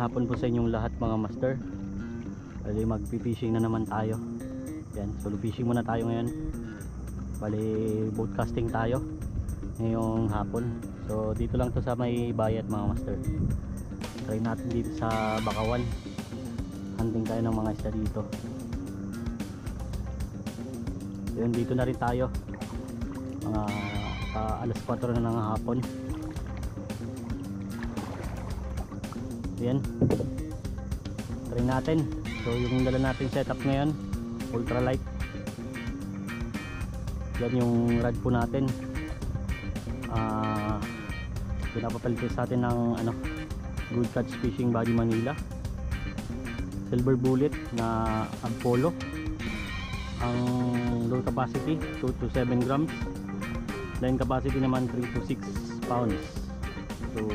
hapon po sa inyong lahat mga master. Bali magpi-fishing na naman tayo. Yan, solo fishing muna tayo ngayon. Bali boat casting tayo ngayong hapon. So dito lang to sa may bayat mga master. Try natin dito sa Bakawan. Hunting tayo ng mga isda dito. Yun, dito na rin tayo. Mga alas 4 na ng hapon. Yan, try natin. So yung dala natin setup ngayon, ultralight. Yan yung rod po natin. Pinapapalitin sa atin ng goodcatch fishing body Manila, silver bullet na abpolo. Ang low capacity 2 to 7 grams, line capacity naman 3 to 6 pounds. So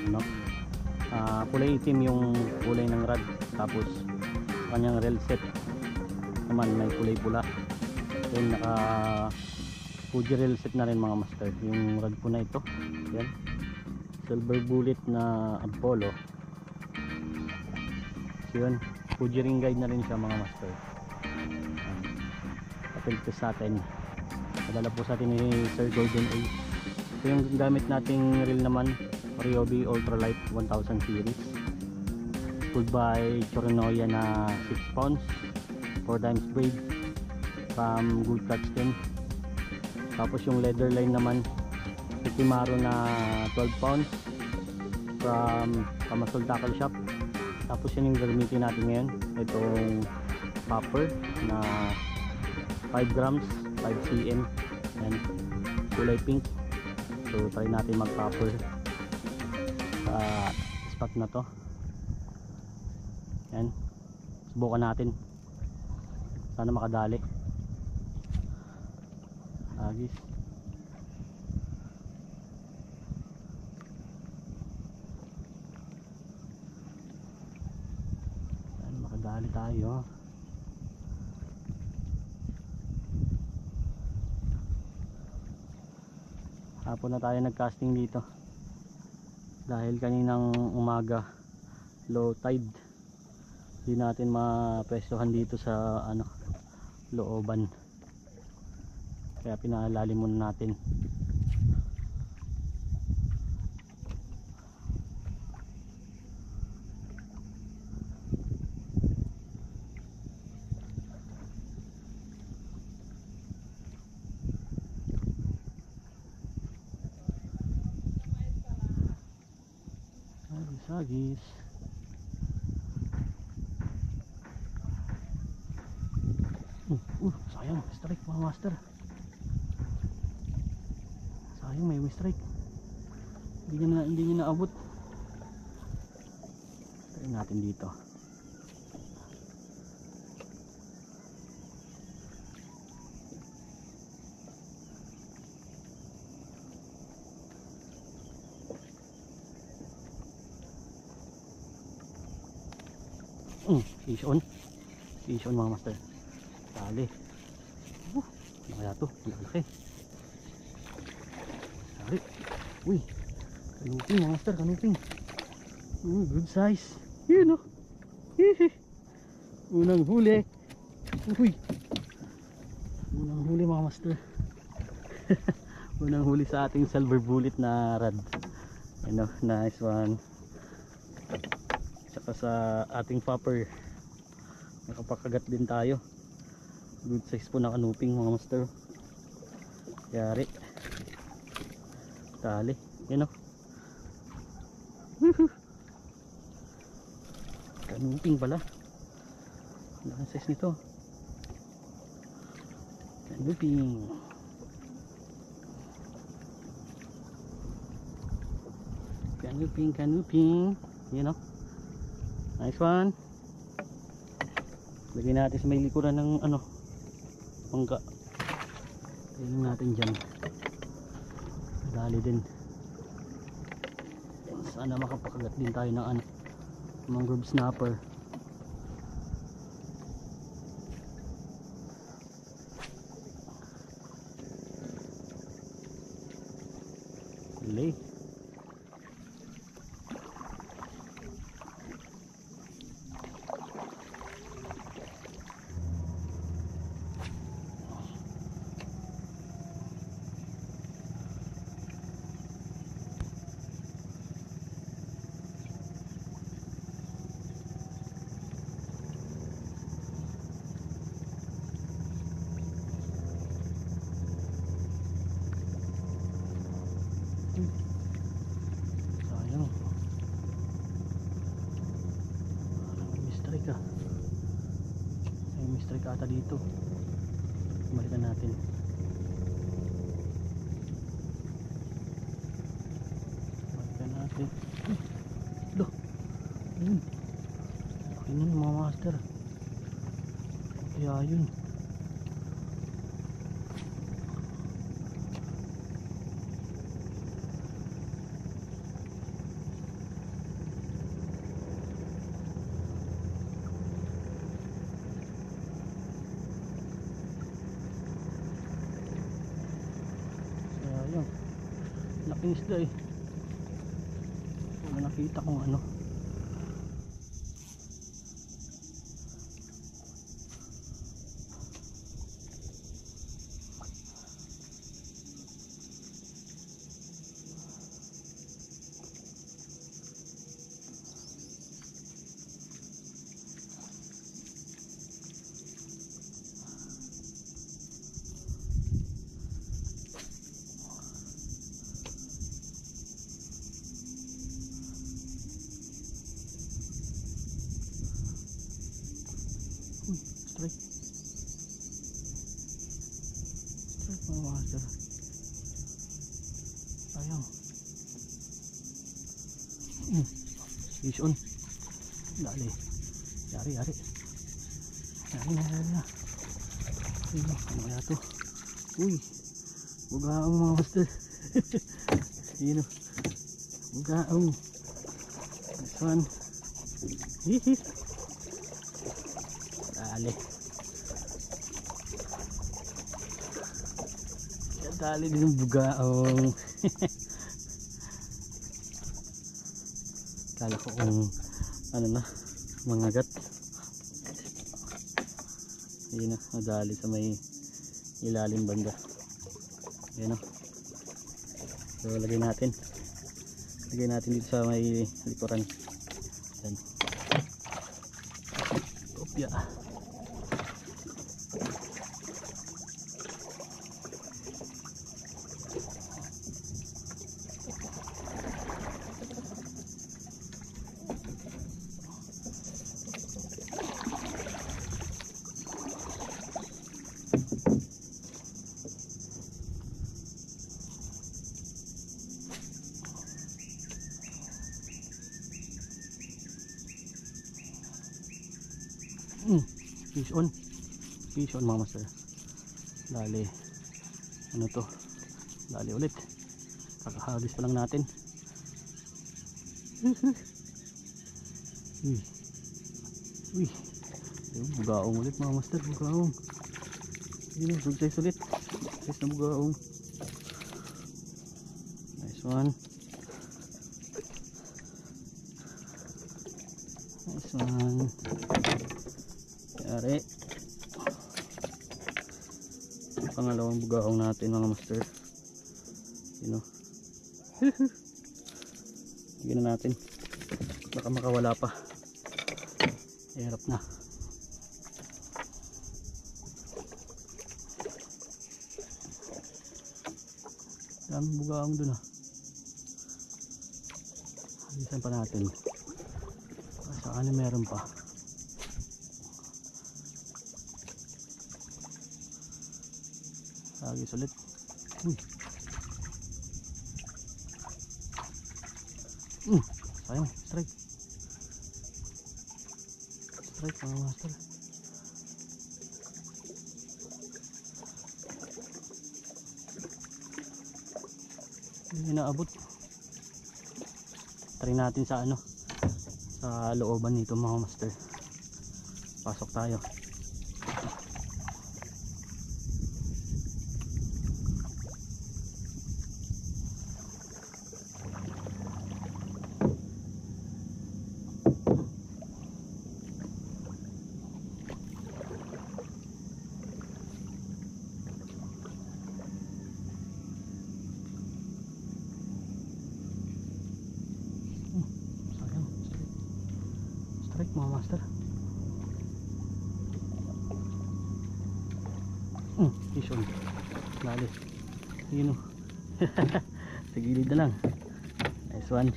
kulay itim yung kulay ng rod, tapos kanyang reel set naman may kulay pula. Then naka Fuji reel set na rin mga master yung rod po na ito. Yan, silver bullet na abpolo. So yun, Fuji ring guide na rin siya mga master. Kapilto sa atin, nadala po sa atin ni Sir Golden A. So yung gamit nating reel naman, Ryobi Ultralight 1000 series, pulled by Tsurinoya na 6 pounds, 4 times braid from goodcatch din. Tapos yung leather line naman, Rikimaru na 12 pounds from Pamasoul tackle shop. Tapos yun yung gagamitin natin ngayon, itong popper na 5 grams 5 cm, and kulay pink. So try natin mag popper sa spot na to. Yan, subukan natin, sana makadali. Agis, sana makadali tayo. Hapon na tayo nagcasting dito dahil kaninang umaga low tide, hindi natin mapwestuhan dito sa looban, kaya pinalalim muna natin. Sagis, sayang strike mga master, sayang may strike, hindi niya naabot. Try natin dito. Fish on mga master, tali. Kaya to, laki. Tali. Uy, kanuping mga master, kanuping. Good size. Yun unang huli. Uy, unang huli mga master. Unang huli sa ating silver bullet na rod. Nice one. Saka sa ating popper, nakapakagat din tayo. Good size po na kanuping mga master. Yari, tali. Kanuping pala, laki size nito. Kanuping. Nice one. Lagyan natin sa may likuran ng mangga. Lagyan natin dyan, dali din. Sana makapakagat din tayo ng mangrove snapper. Lay. may strike ata dito. Balikan natin. Balikan natin. Loh, ayun, laki nun mga master. Kaya yun. Laking isda eh. Wala nakita kung ano. Strike. Strike mga master. Sayang. Fish on. Dali. Yari. Yari na. Ayun, ano kaya to? Uy, bugaong mga master. Yun o. Bugaong. This one. Hihi. Dali. Dali din yung bugaong. Kala ko kung ano na, mangagat. Ayun na, nadali sa may ilalim banda. Ayun o. So lagay natin dito sa may likuran. Ayan. Kopya. Fish on mga master. Dali, ano to, dali ulit, kakahagis pa lang natin. Uy, bugaong ulit mga master, bugaong. Yun, good size ulit, size na bugaong. Nice one. Nice one. Yari. Pangalawang bugaong natin mga master. You know. Tignan natin. Baka makawala pa. Hirap na. Daming bugaong dun ah. Halisan pa natin. Saka na meron pa. Agis ulit. Sayang, strike. Strike mga master. Hindi naabot. Try natin sa ano, sa looban nito mga master. Pasok tayo. Strike mga master. Fish on. Lali. Yun o. Sa gilid na lang. Nice one.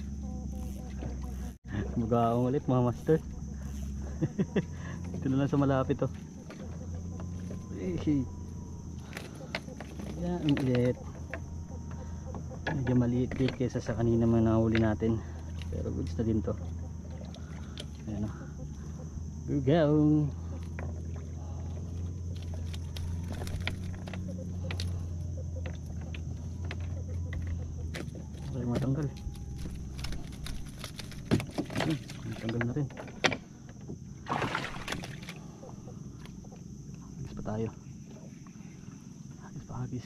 Bugaong ulit mga master. Ito na lang sa malapit o. Yan ulit. Medyo maliit-liit kaysa sa kanina mga nahuli natin, pero goods na din to. Ayan o, bugaw. Ay, matanggal. Matanggal na rin. Hagis pa tayo. Hagis pa, hagis.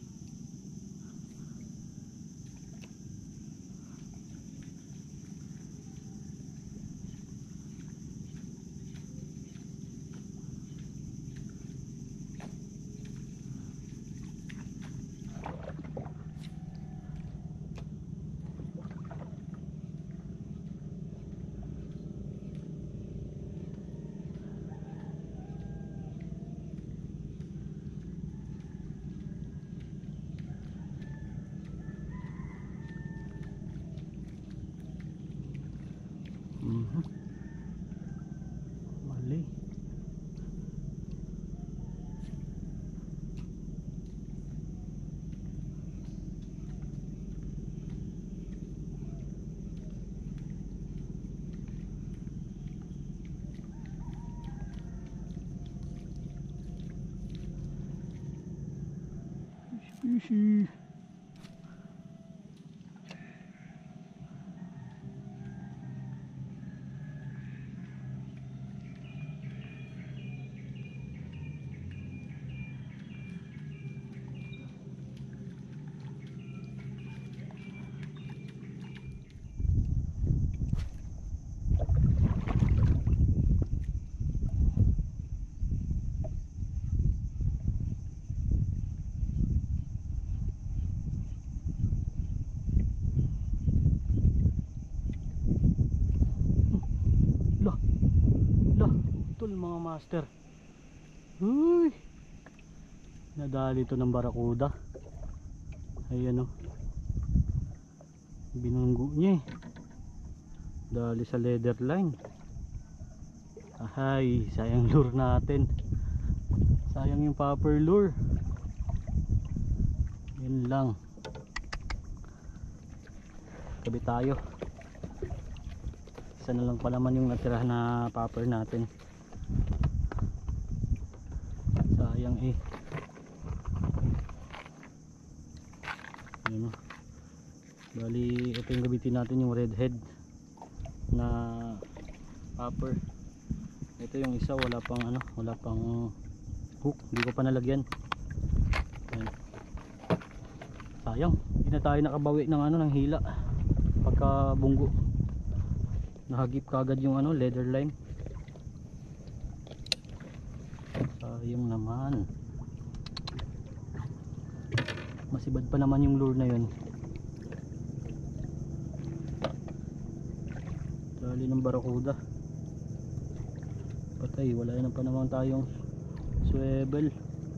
Mali. Fishy. Mga master, uy, nadali ito ng barakuda. Ayan o, binunggo niya eh, dali sa leather line. Ahay, sayang lure natin, sayang yung popper lure. Yun lang, tabi tayo. Isa na lang pala man yung natira na popper natin. Sayang eh. Ayan o. Bali, ito yung gamitin natin, yung redhead na popper. Ito yung isa, wala pang ano, wala pang hook, hindi ko pa nalagyan. Ayan. Sayang, hindi na tayo nakabawi ng ano, ng hila pagka bunggo. Nahagip kagad yung ano, leather line. Sayang naman. Masibad pa naman yung lure na yun. Dali ng barakuda. Patay, wala na pa naman tayong swivel.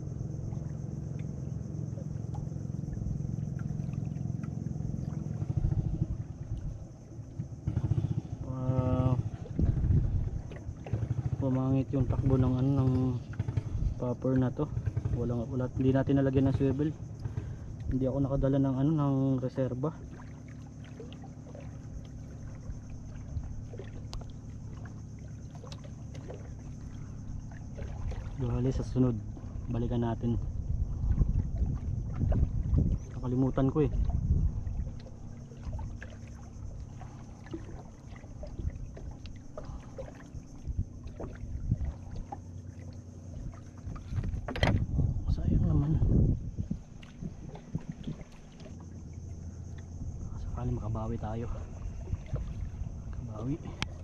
Pumangit yung takbo ng ano, ng popper na to. Wala, hindi natin nalagyan ng swivel. Hindi ako nakadala ng ano, ng reserba. Dahil sa sunod balikan natin. Nakalimutan ko eh. Makabawi tayo, makabawi.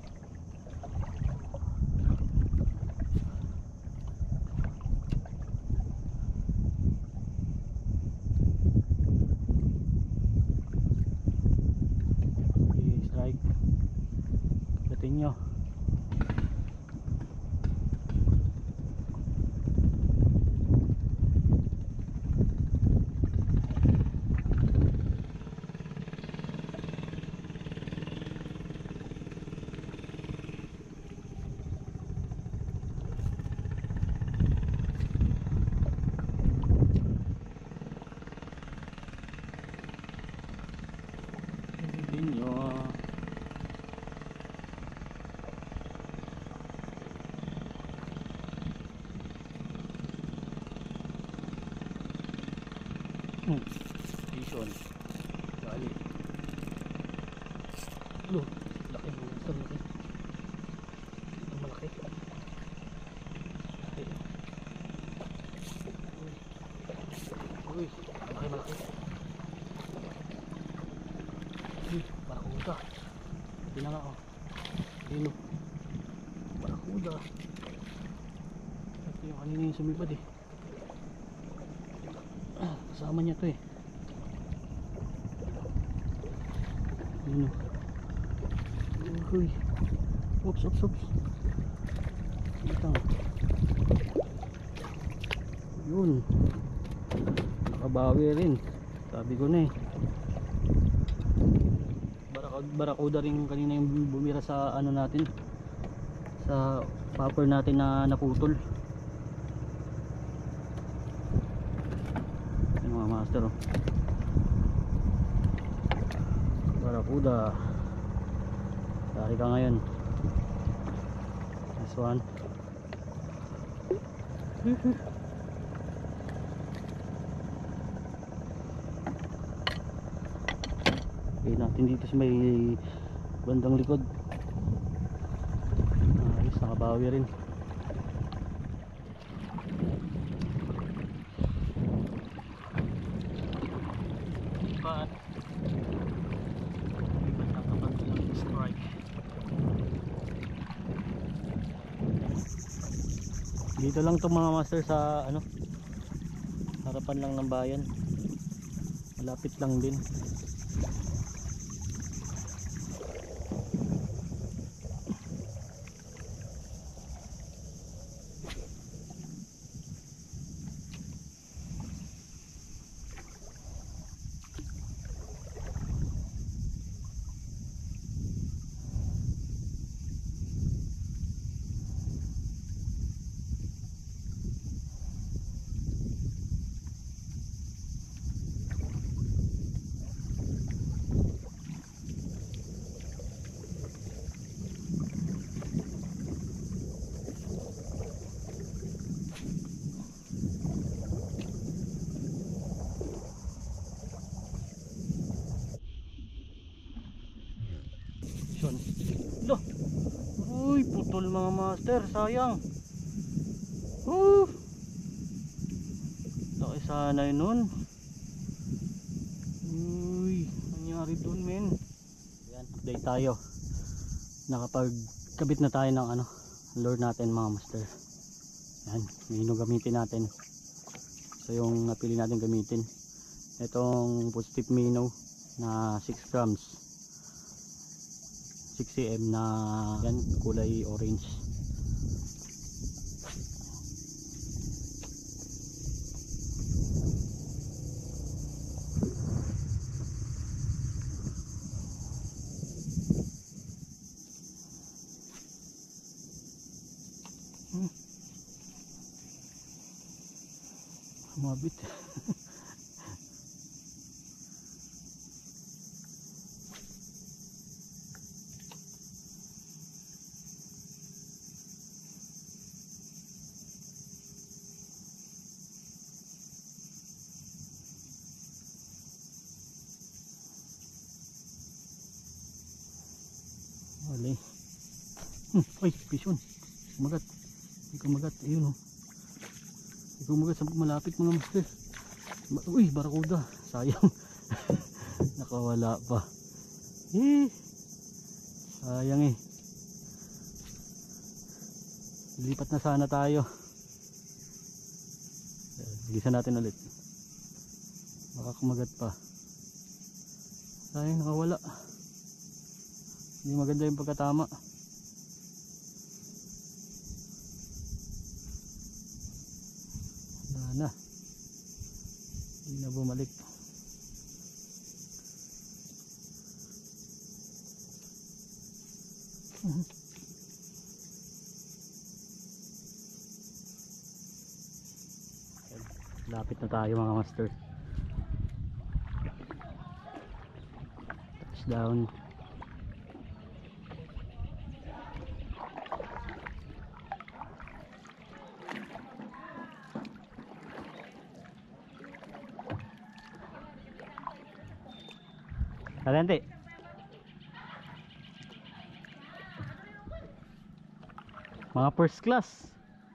Strike, gatin nyo. Vision. Dali. Lo, laki mo. Ito malaki. Ito malaki. Uy, malaki. Uy, barakuda. Hindi na nga oh. Dino. Barakuda. Ito yung kanina yung sumipad eh. Kasama niya to eh. Dino. Uy. Oops. Itang. Yun. Nakabawi rin. Sabi ko na eh. Barakuda rin kanina yung bumira sa ano natin. Sa popper natin na naputol. Ano mga master oh. Barakuda. Dari ka ngayon. This one. Okay natin dito sa may bandang likod. Ayos, nakabawi rin. But strike. Dito lang to mga master sa ano, harapan lang ng bayan, malapit lang din. Loh. Uy, putol mga master, sayang. Laki sana yun nun. Uy, nangyari dun men. Yan, update tayo. Nakapagkabit na tayo ng ano, lure natin mga master. Yan, mino gamitin natin. So yung napili natin gamitin, itong Footstep minnow na 6 grams, 6 cm na yan, kulay orange. Mabit. Wala eh. Ay, pisyon. Kumagat. Hindi kumagat. Ayun oh. Hindi kumagat sa malapit mga master. Uy, barakuda. Sayang. Nakawala pa. Sayang eh. Lipat na sana tayo. Gisan natin ulit. Baka kumagat pa. Sayang, nakawala. Hindi maganda yung pagkatama. Wala na. Hindi na bumalik. Lapit na tayo mga master. Touchdown. Kalante. Mga first class.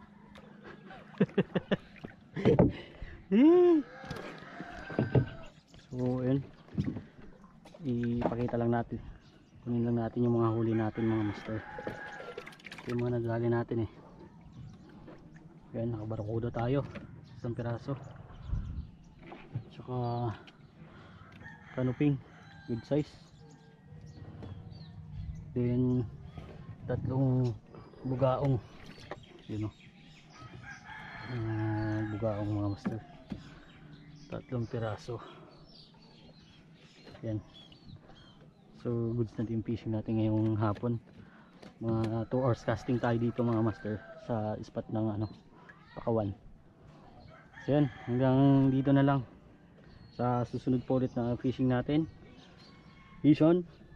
So yun, ipakita lang natin, kunin lang natin yung mga huli natin mga master. Yung mga naghali natin eh. Yan, nakabarakuda tayo, isang piraso, tsaka kanuping good size, then tatlong bugaong, yun o, bugaong mga master, tatlong piraso. Yan, so goods na yung fishing natin ngayong hapon. Mga 2 hours casting tayo dito mga master sa spot ng ano, Pakawan. So yan, hanggang dito na lang. Sa susunod po ulit na fishing natin, Vision